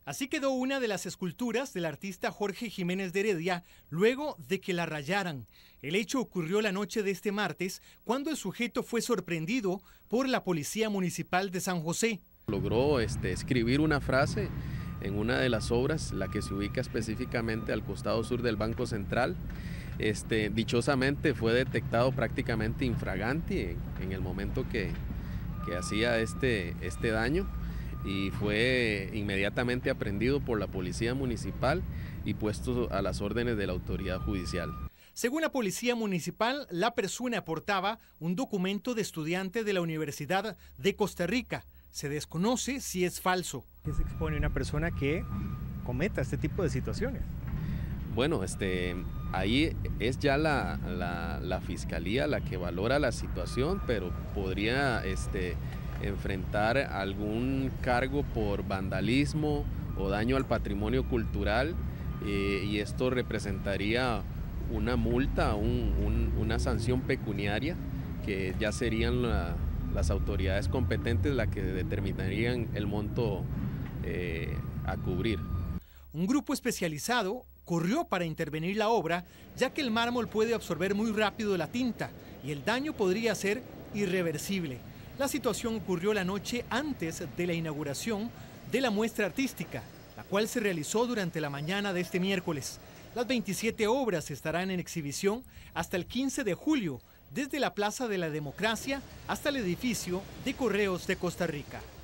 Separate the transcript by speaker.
Speaker 1: Así quedó una de las esculturas del artista Jorge Jiménez de Heredia luego de que la rayaran. El hecho ocurrió la noche de este martes, cuando el sujeto fue sorprendido por la Policía Municipal de San José.
Speaker 2: Logró escribir una frase en una de las obras, la que se ubica específicamente al costado sur del Banco Central. Dichosamente fue detectado prácticamente infraganti en el momento que hacía este daño, y fue inmediatamente aprehendido por la Policía Municipal y puesto a las órdenes de la autoridad judicial.
Speaker 1: Según la Policía Municipal, la persona portaba un documento de estudiante de la Universidad de Costa Rica. Se desconoce si es falso.
Speaker 3: ¿Qué se expone una persona que cometa este tipo de situaciones?
Speaker 2: Bueno, ahí es ya la Fiscalía la que valora la situación, pero podría enfrentar algún cargo por vandalismo o daño al patrimonio cultural, y esto representaría una multa, una sanción pecuniaria, que ya serían las autoridades competentes las que determinarían el monto a cubrir.
Speaker 1: Un grupo especializado corrió para intervenir la obra, ya que el mármol puede absorber muy rápido la tinta y el daño podría ser irreversible. La situación ocurrió la noche antes de la inauguración de la muestra artística, la cual se realizó durante la mañana de este miércoles. Las 27 obras estarán en exhibición hasta el 15 de julio, desde la Plaza de la Democracia hasta el edificio de Correos de Costa Rica.